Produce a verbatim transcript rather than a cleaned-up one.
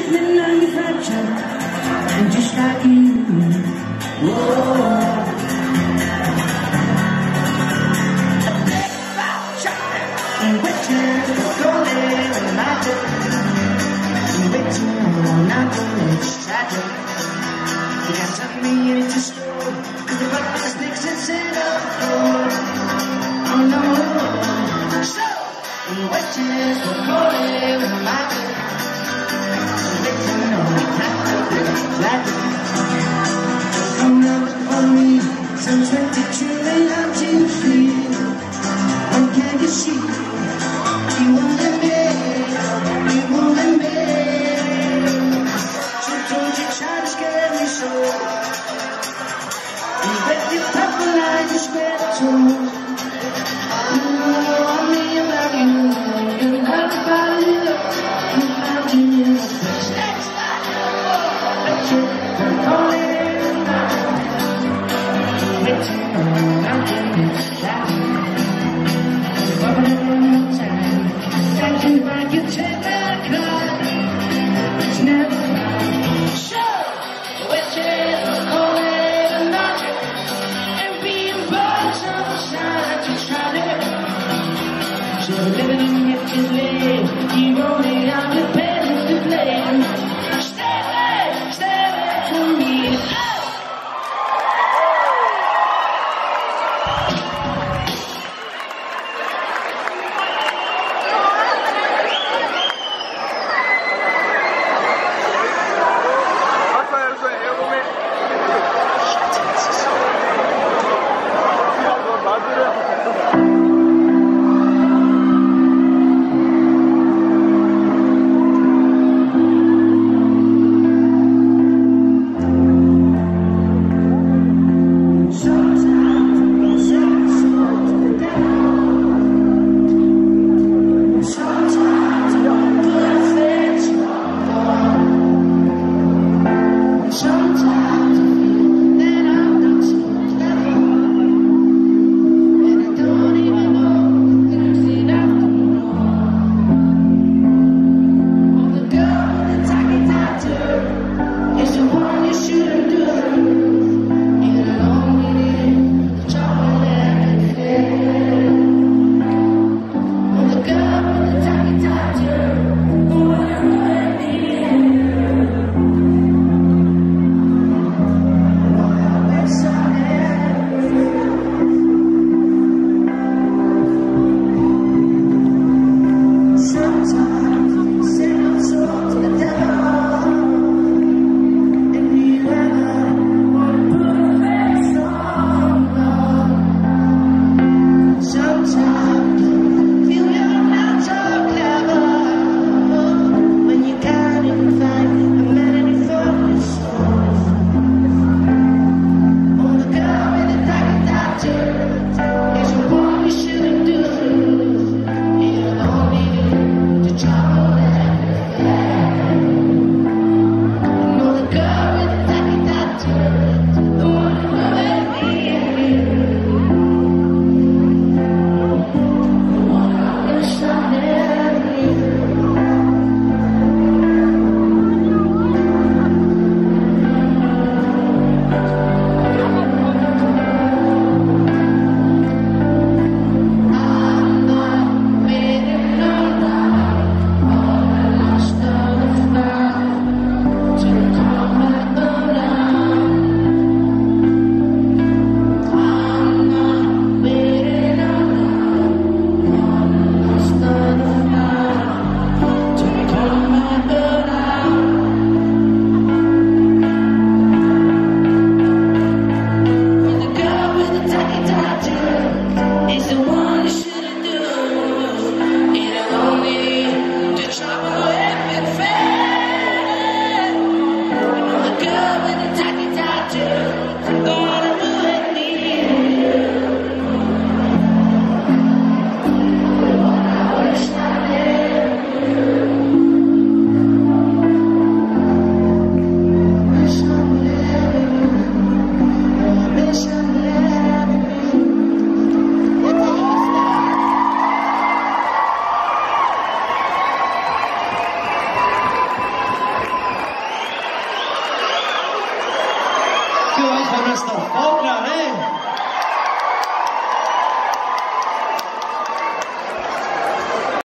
been manufactured, and just like you, whoa. And waiting for golden and magic, and waiting on nothing, it's tragic. You can't tell me into store, cause the rock snakes inside of the door. Oh no. So, and waiting for golden and magic, and waiting on nothing, it's tragic. Come out for me, some twenty trillion I'm too free. When can you see? You wanted me, you wanted me. So don't you try to scare me so. You bet your purple eyes you spread it too. You know I mean about you. You're not about it. You're about you. Next time, that's it. I'm calling. Waiting on nothing, it's shouting. If I could take that car, it's never fine. Sure, witches was calling a knock, and being birds on the side to try it. So living in your kid, you only have your parents to blame. Stay away, stay away from me. Mister Falconer, eh?